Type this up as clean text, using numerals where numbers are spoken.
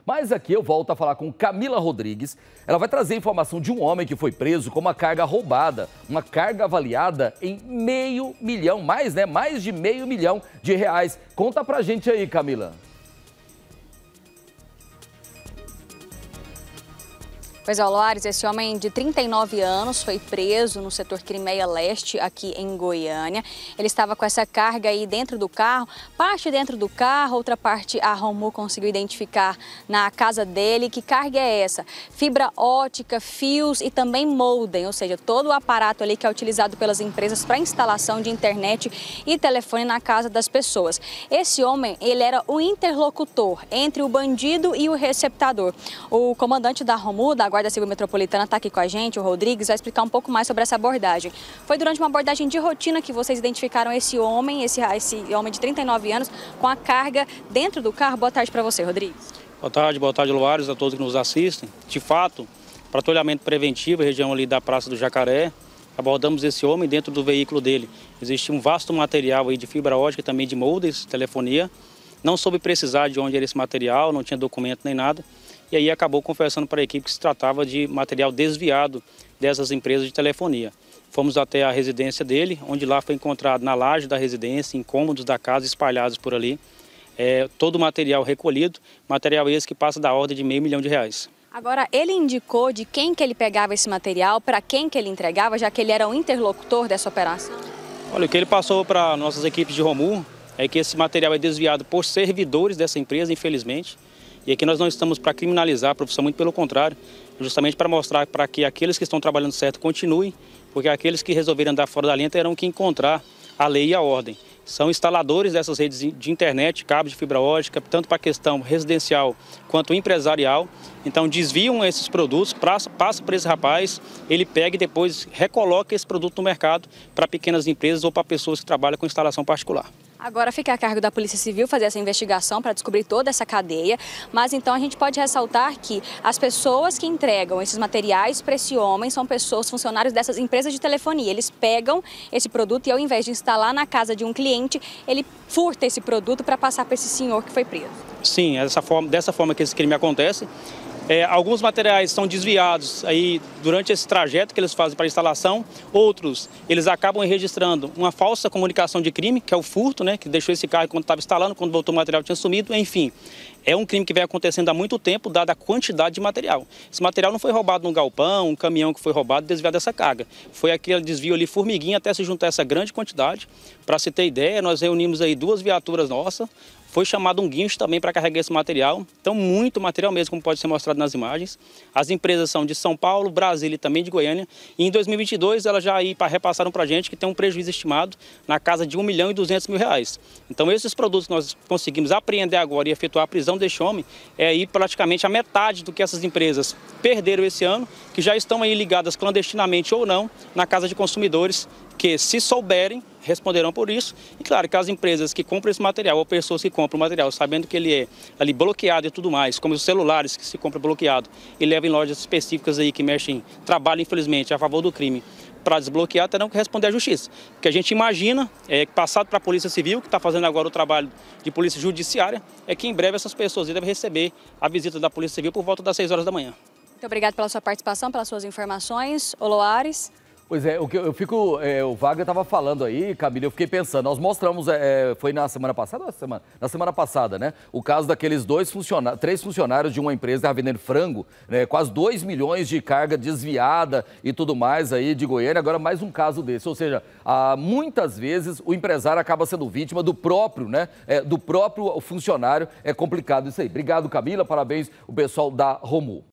Mas aqui eu volto a falar com Camila Rodrigues. Ela vai trazer informação de um homem que foi preso com uma carga roubada, uma carga avaliada em R$500 mil, mais, né? Mais de R$500 mil. Conta pra gente aí, Camila. Pois é, Loares, esse homem de 39 anos foi preso no setor Crimeia Leste, aqui em Goiânia. Ele estava com essa carga aí dentro do carro, parte dentro do carro, outra parte a Romu conseguiu identificar na casa dele. Que carga é essa? Fibra ótica, fios e também modem, ou seja, todo o aparato ali que é utilizado pelas empresas para instalação de internet e telefone na casa das pessoas. Esse homem, ele era o interlocutor entre o bandido e o receptador. O comandante da Romu, da Guarda Civil Metropolitana, está aqui com a gente, o Rodrigues, vai explicar um pouco mais sobre essa abordagem. Foi durante uma abordagem de rotina que vocês identificaram esse homem de 39 anos, com a carga dentro do carro. Boa tarde para você, Rodrigues. Boa tarde, Loares, a todos que nos assistem. De fato, patrulhamento preventivo, região ali da Praça do Jacaré, abordamos esse homem dentro do veículo dele. Existia um vasto material aí de fibra ótica e também de modems, telefonia. Não soube precisar de onde era esse material, não tinha documento nem nada. E aí acabou confessando para a equipe que se tratava de material desviado dessas empresas de telefonia. Fomos até a residência dele, onde lá foi encontrado na laje da residência, em cômodos da casa espalhados por ali, todo o material recolhido, material esse que passa da ordem de R$500 mil. Agora, ele indicou de quem que ele pegava esse material, para quem que ele entregava, já que ele era o interlocutor dessa operação? Olha, o que ele passou para nossas equipes de Romu é que esse material é desviado por servidores dessa empresa, infelizmente. E aqui nós não estamos para criminalizar a profissão, muito pelo contrário, justamente para mostrar para que aqueles que estão trabalhando certo continuem, porque aqueles que resolverem andar fora da linha terão que encontrar a lei e a ordem. São instaladores dessas redes de internet, cabos de fibra ótica, tanto para a questão residencial quanto empresarial. Então desviam esses produtos, passa para esse rapaz, ele pega e depois recoloca esse produto no mercado para pequenas empresas ou para pessoas que trabalham com instalação particular. Agora fica a cargo da Polícia Civil fazer essa investigação para descobrir toda essa cadeia, mas então a gente pode ressaltar que as pessoas que entregam esses materiais para esse homem são pessoas, funcionários dessas empresas de telefonia. Eles pegam esse produto e ao invés de instalar na casa de um cliente, ele furta esse produto para passar para esse senhor que foi preso. Sim, dessa forma que esse crime acontece. Alguns materiais são desviados aí durante esse trajeto que eles fazem para a instalação, outros eles acabam registrando uma falsa comunicação de crime, que é o furto, né, que deixou esse carro quando estava instalando, quando voltou o material tinha sumido, enfim. É um crime que vem acontecendo há muito tempo, dada a quantidade de material. Esse material não foi roubado num galpão, um caminhão que foi roubado e desviado dessa carga. Foi aquele desvio ali formiguinha até se juntar essa grande quantidade. Para se ter ideia, nós reunimos aí 2 viaturas nossas. Foi chamado um guincho também para carregar esse material. Então, muito material mesmo, como pode ser mostrado nas imagens. As empresas são de São Paulo, Brasília e também de Goiânia. E em 2022, elas já repassaram para a gente que tem um prejuízo estimado na casa de R$1.200.000. Então, esses produtos que nós conseguimos apreender agora e efetuar a prisão deste homem, é aí praticamente a metade do que essas empresas perderam esse ano, que já estão aí ligadas clandestinamente ou não na Casa de Consumidores, que se souberem, responderão por isso. E claro que as empresas que compram esse material, ou pessoas que compram o material sabendo que ele é ali bloqueado e tudo mais, como os celulares que se compram bloqueado e levam em lojas específicas aí que trabalham infelizmente a favor do crime, para desbloquear, terão que responder à justiça. O que a gente imagina é que, passado para a Polícia Civil, que está fazendo agora o trabalho de polícia judiciária, é que em breve essas pessoas devem receber a visita da Polícia Civil por volta das 6 horas da manhã. Muito obrigado pela sua participação, pelas suas informações. Ô Loares. Pois é, o Wagner estava falando aí, Camila, eu fiquei pensando, nós mostramos, foi na semana passada, na semana passada, né? O caso daqueles 3 funcionários de uma empresa que estava vendendo frango, né? Quase 2 milhões de carga desviada e tudo mais aí de Goiânia, agora mais um caso desse. Ou seja, muitas vezes o empresário acaba sendo vítima do próprio, né? Do próprio funcionário, é complicado isso aí. Obrigado, Camila, parabéns o pessoal da Romu.